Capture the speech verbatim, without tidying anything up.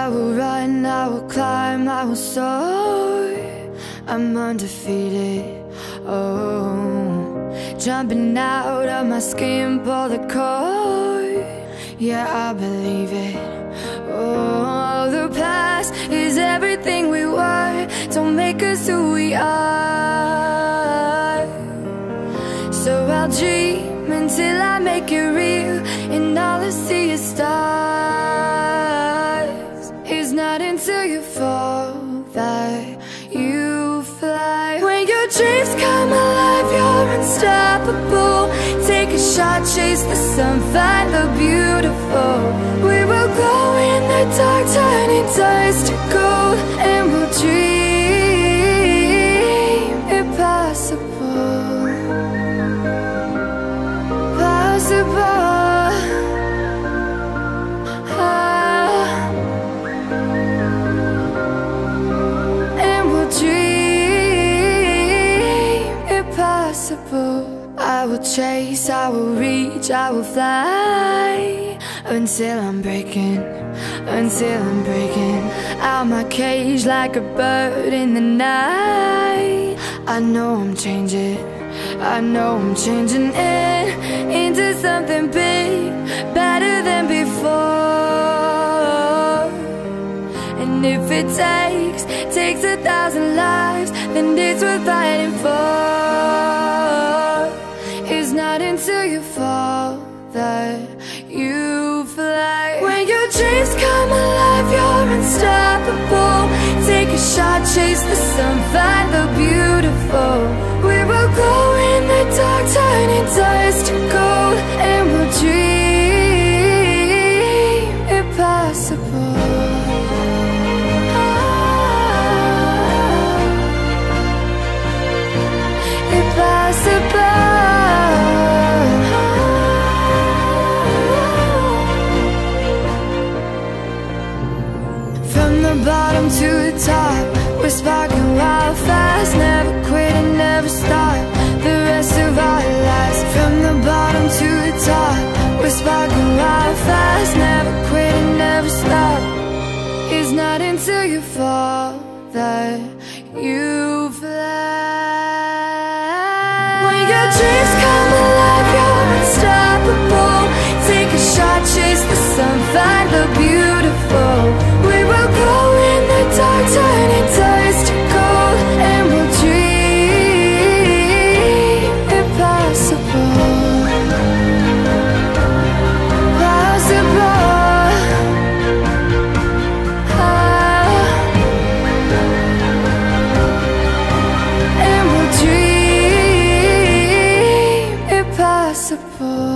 will run, I will climb, I will soar. I'm undefeated, oh. Jumping out of my skin, pull the cord. Yeah, I believe it. Oh, the past is everything we were. Don't make us who we are. So I'll dream until I make it real, and all I see is stars. It's not until you fall that you fly. When your dreams come alive, you're unstoppable. Take a shot, chase the sun, find the beautiful. We will glow in the dark, turning dust to gold, and we'll dream impossible. Possible. Ah. And we'll dream impossible. I will chase, I will reach, I will fly, until I'm breaking, until I'm breaking out my cage like a bird in the night. I know I'm changing, I know I'm changing it into something big, better than before. And if it takes, takes a thousand lives, then it's worth fighting for. It's not until you fall that you fly. When your dreams come alive, you're unstoppable. Take a shot, chase the sun, find the beautiful. We will go in the dark, turning dust to gold, and we'll dream impossible. Ah, impossible. From the bottom to the top, we're sparking wild fast. Never quit and never stop the rest of our lives. From the bottom to the top, we're sparking wild fast. Never quit and never stop. It's not until you fall that you fly. When your dreams come alive, you're unstoppable. Take a shot, chase the sun, find the beautiful. We will go in the dark, turning dust to gold, and we'll dream impossible. Possible. Ah. And we'll dream impossible.